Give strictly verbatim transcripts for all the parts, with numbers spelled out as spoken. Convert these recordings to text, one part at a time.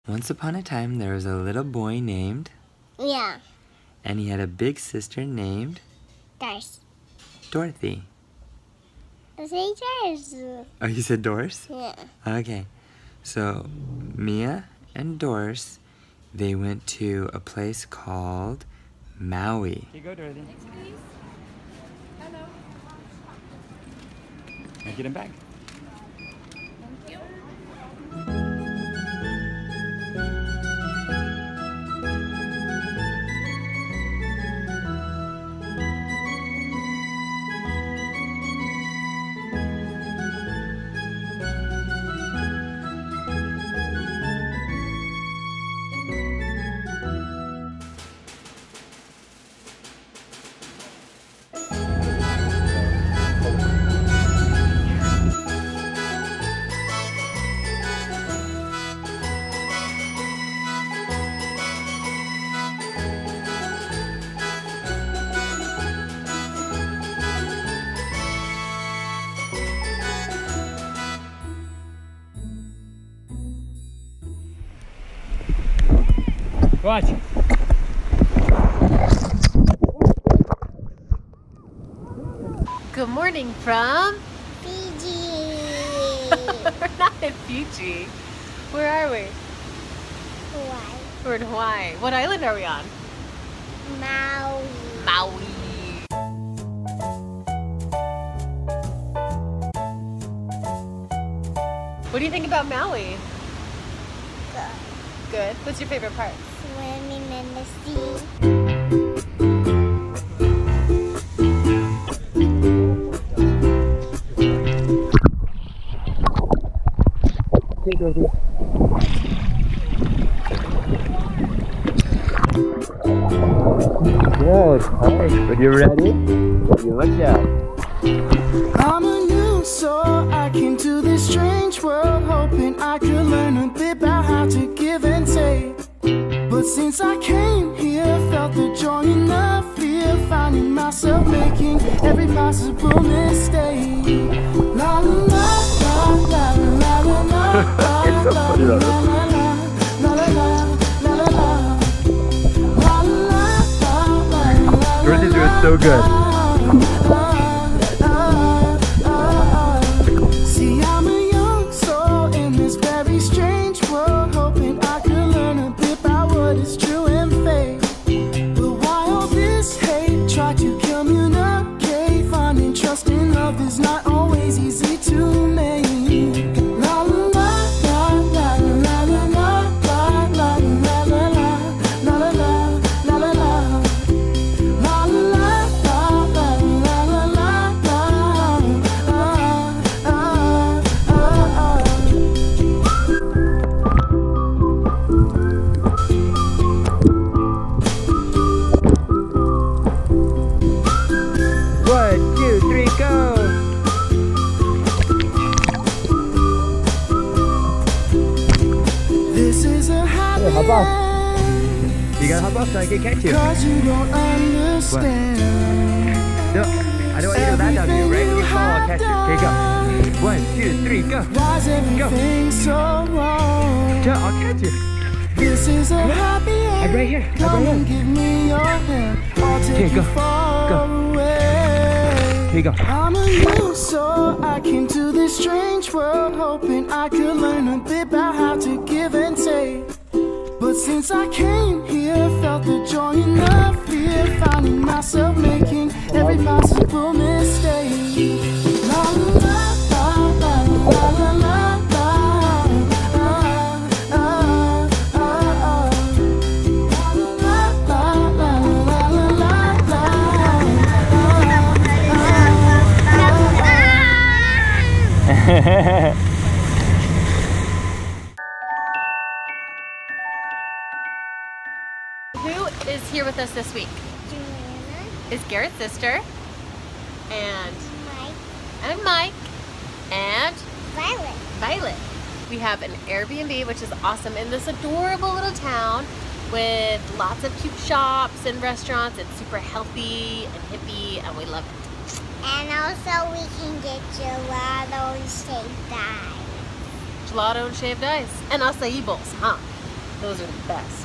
Once upon a time, there was a little boy named... Yeah. And he had a big sister named... Doris. Dorothy. I say Doris. Oh, you said Doris? Yeah. Okay. So, Mia and Doris, they went to a place called Maui. Here you go, Dorothy. Thanks, please. Hello. Now get him back. Thank you. Watch. Good morning from Fiji. We're not in Fiji. Where are we? Hawaii. We're in Hawaii. What island are we on? Maui. Maui. What do you think about Maui? Good. Good. What's your favorite part? Swimming in the sea. Good. Alright, are you ready? You look out. I'm a new soul. I came to this strange world hoping I could learn a bit about how to give and take. But since I came here, felt the joy and the fear, finding myself making every possible mistake. La la la la la la la la. It's so funny though. La la la la la la la. La la la la. Dorothy's doing so good. See, I'm a young soul in this very strange world, hoping I could learn a bit about what is true and fake. But why all this hate? Try to communicate, finding trust in love is not always easy to make. La la la la la la la la la la la la la la la la la. La la la la la la la la. One, two, three, go! This is a happy Hey, hop off. end, You gotta hop off so I can catch you. cause you don't understand. No, I don't want you to land on you. Right when you fall, I'll catch you. Okay, go. One, two, three, go. Why's everything so wrong? Joe, I'll catch you. This is a happy end. I'm right here. I'm Come right and here. give me your hand. I'll take Here, you go. far Go. away. Here you go. I'm a new soul. I came to this strange world hoping I could learn a bit about how to give and take. But since I came here, felt the joy and the fear, finding myself making every possible mistake. La la la la la la la la. Ah, ah, ah, ah. La la la la la la la la. Who is here with us this week? Joanna. Is Garrett's sister. And Mike. and Mike. And Violet. Violet. We have an Airbnb, which is awesome, in this adorable little town with lots of cute shops and restaurants. It's super healthy and hippie, and we love it. And also we can get gelato and shaved ice. Gelato and shaved ice. And acai bowls, huh? Those are the best.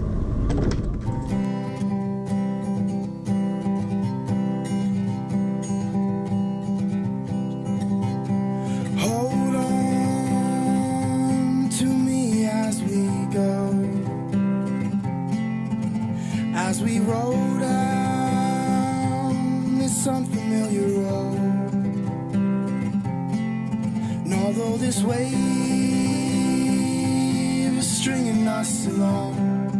Hold on to me as we go, as we roll down this unfamiliar road. And although this wave is stringing us along,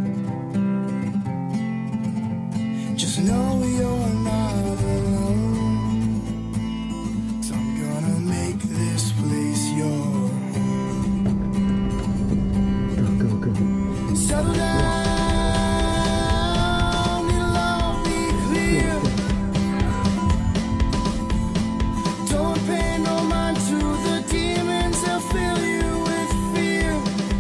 just know you're not alone. 'Cause I'm gonna make this place your home. Go, go, go. Settle down, it'll all be clear. Don't pay no mind to the demons, they'll fill you with fear.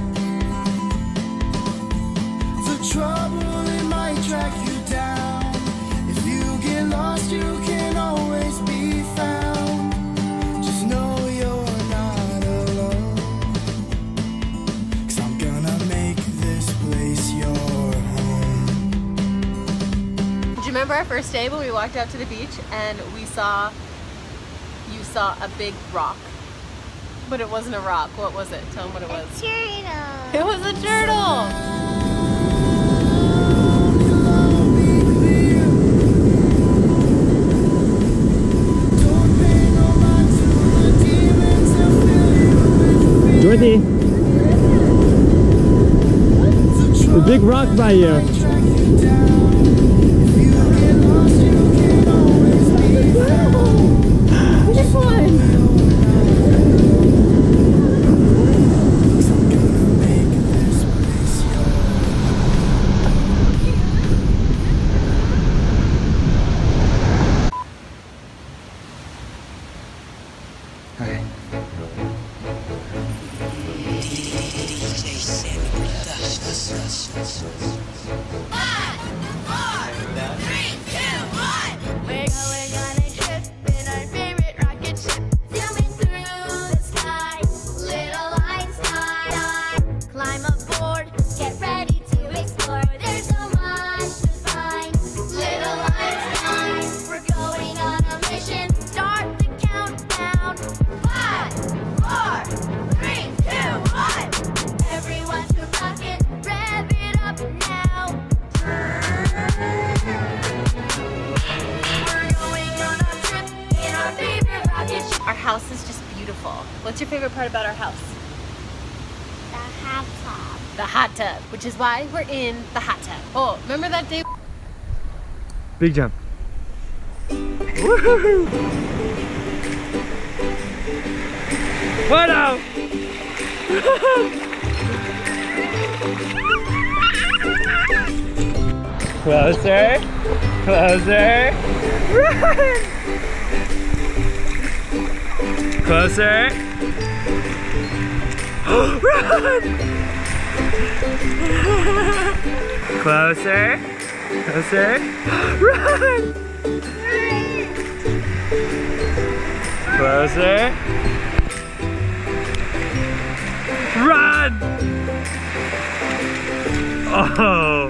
The trouble, it might track you down. If you get lost, you can always be found. Just know you're not alone. 'Cause I'm gonna make this place your home. Do you remember our first day when we walked out to the beach and we saw, you saw a big rock? But it wasn't a rock. What was it? Tell them what it was. Turtle. It was a turtle! Dorothy, the big rock by you. Which one? Okay. We're going on a trip in our favorite rocket ship, zooming through the sky. Little Einstein, climb aboard, get ready to explore. There's so much to find. Little Einstein, we're going on a mission. Start the countdown. Five, four, three, two, one. Everyone to rocket, rev it up now. Our house is just beautiful. What's your favorite part about our house? The hot tub. The hot tub, which is why we're in the hot tub. Oh, remember that day? Big jump. Woohoo! What out? Closer, closer, run! Closer, run! Closer, closer, run! Closer, run! Oh!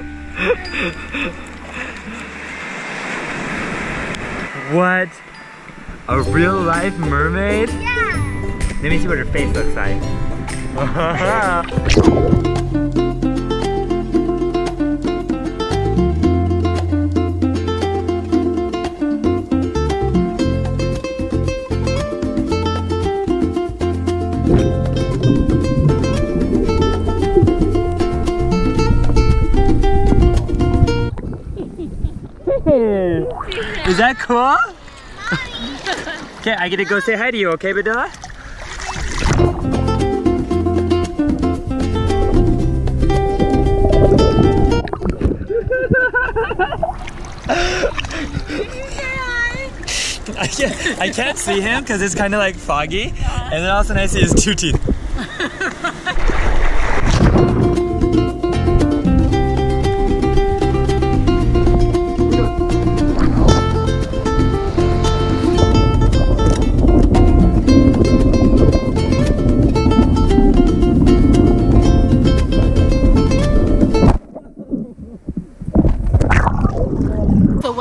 What? A real life mermaid? Yeah. Let me see what her face looks like. Is that cool? Okay, I get to go say hi to you, okay, Badilla? I can't, I can't see him because it's kind of like foggy, and then all of a sudden I see his two teeth.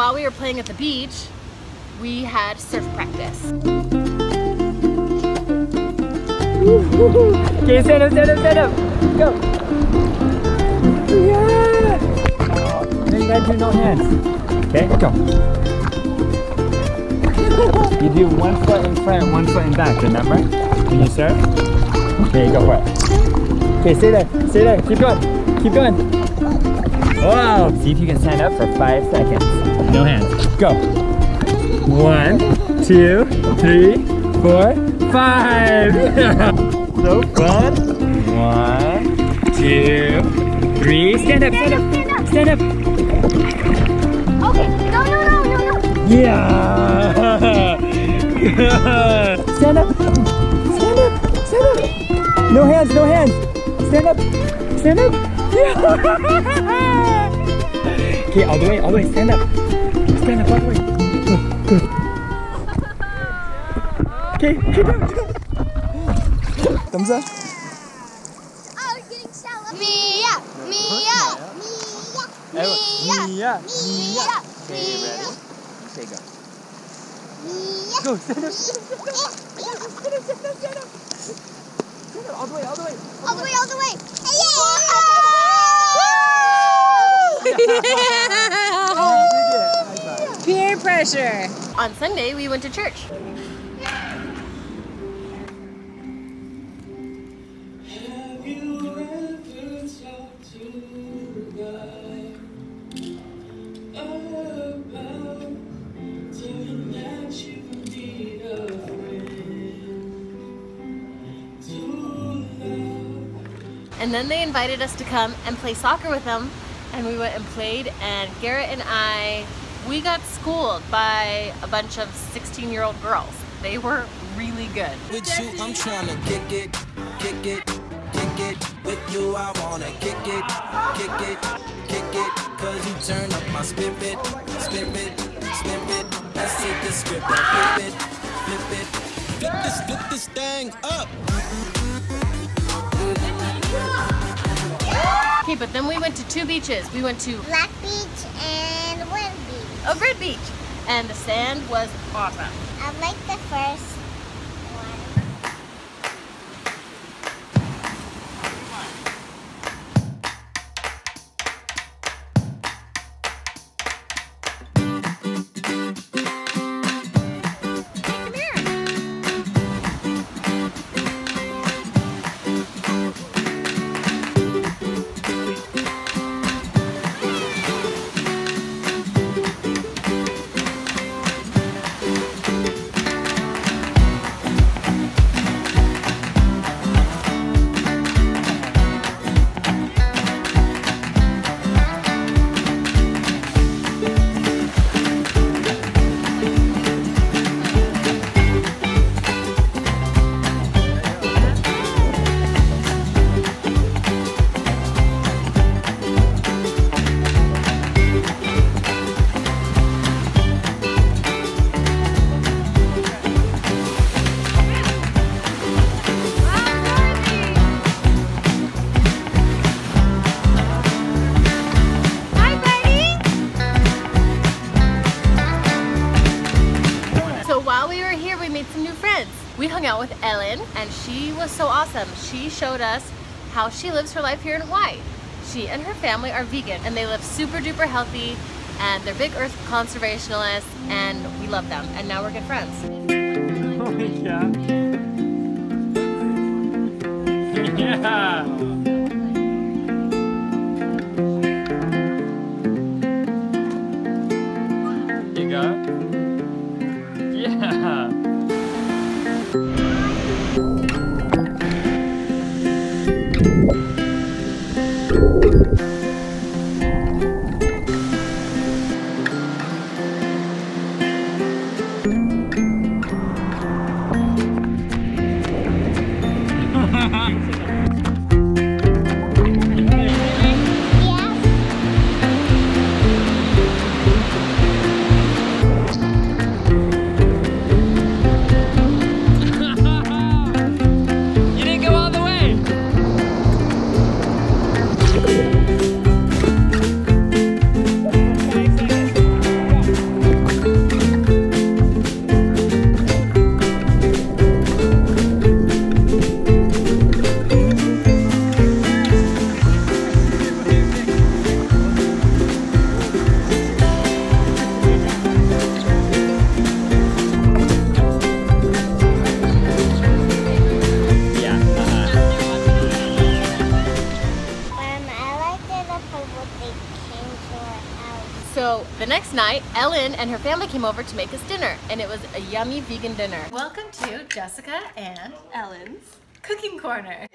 while we were playing at the beach, we had surf practice. Okay, stand up, stand up, stand up. Go. Yeah. Then you gotta do no hands. Okay, go. You do one foot in front, one foot in back, remember? When you surf? Okay, go for it. Okay, stay there, stay there, keep going, keep going. Wow! See if you can stand up for five seconds. No hands. Go. One, two, three, four, five. So fun. One, two, three. Stand up, stand up, stand up. Okay, no, no, no, no, no. Yeah. Stand up, stand up, stand up. No hands, no hands. Stand up, stand up. Yeah. Okay, all the way, all the way. Stand up, stand up all the way. Good, good. Okay, keep going, keep going. Thumbs up. Oh, you're getting shallow. Mia, Mia, Mia, Mia, Mia, Mia. Okay, ready? Say go. Mia. Go, stand up, stand up, stand up. Stand up, stand up, stand up, stand up. Stand up, all the way, all the way. All the way, all the way. Yeah! Peer pressure. On Sunday, we went to church. And then they invited us to come and play soccer with them, and we went and played, and Garrett and I, we got schooled by a bunch of sixteen year old girls. They were really good. With you, I'm trying to kick it, kick it, kick it. With you, I wanna kick it, kick it, kick it. Cause you turn up my spirit, spirit, spirit. Let's take the script and flip it, flip it. Flip this, flip this thing up. Okay, but then we went to two beaches. We went to Black Beach and Red Beach. a red beach, and the sand was awesome. I like the first one. We hung out with Ellen, and she was so awesome. She showed us how she lives her life here in Hawaii. She and her family are vegan, and they live super duper healthy, and they're big earth conservationists, and we love them, and now we're good friends. Oh yeah. Yeah. You go. Yeah. So the next night, Ellen and her family came over to make us dinner, and it was a yummy vegan dinner. Welcome to Jessica and Ellen's Cooking Corner.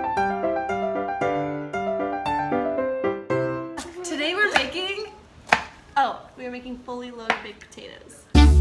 Today we're making, Oh, we are making fully loaded baked potatoes.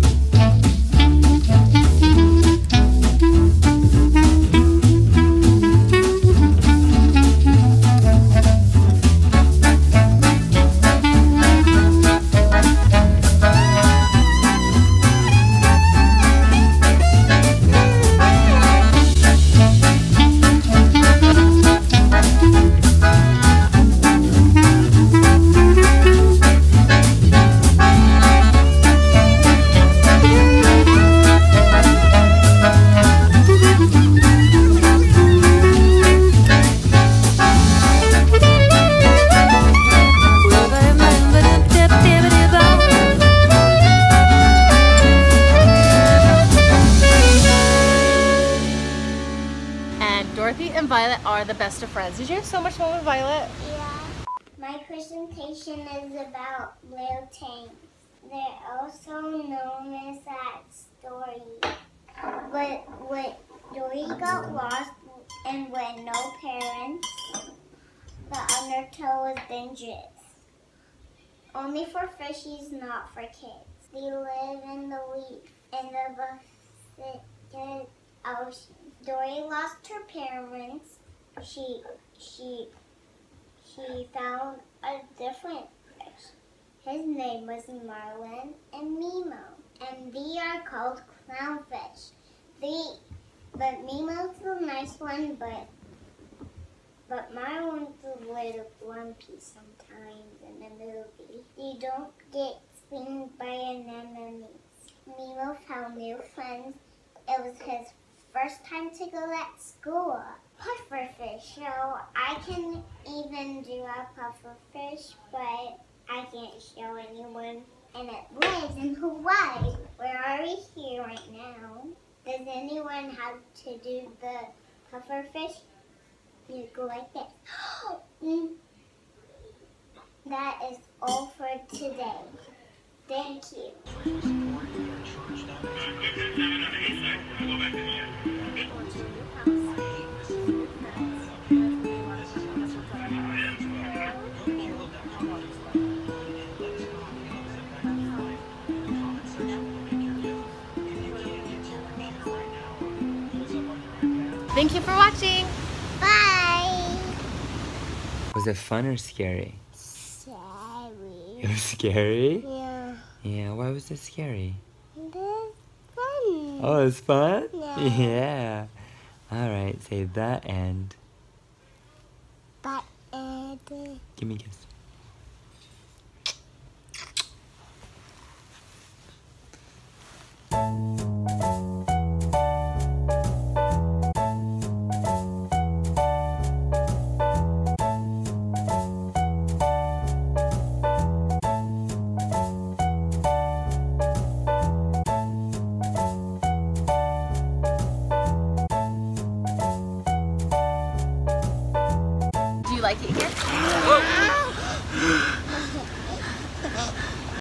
Violet are the best of friends. Did you have so much fun with Violet? Yeah. My presentation is about little tanks. They're also known as that story. But when Dory got lost and with no parents, the undertow was dangerous. Only for fishies, not for kids. They live in the reef in the Pacific Ocean. Dory lost her parents. She she she found a different fish. His name was Marlin and Nemo, and they are called clownfish. They but Nemo's the nice one, but but Marlin's a little grumpy sometimes in the movie. They don't get stung by anemones. Nemo found new friends. It was his first time to go at school. Pufferfish. So I can even do a pufferfish, but I can't show anyone. And it lives in Hawaii. Where are we here right now? Does anyone have to do the pufferfish? You go like this. Mm. That is all for today. Thank you. Thank you for watching. Bye. Was it fun or scary? Scary. It was scary? Yeah. Yeah, why was it scary? It was fun. Oh, it was fun? Yeah. Yeah. Alright, say that and... But uh, Give me a kiss. Do you like it here?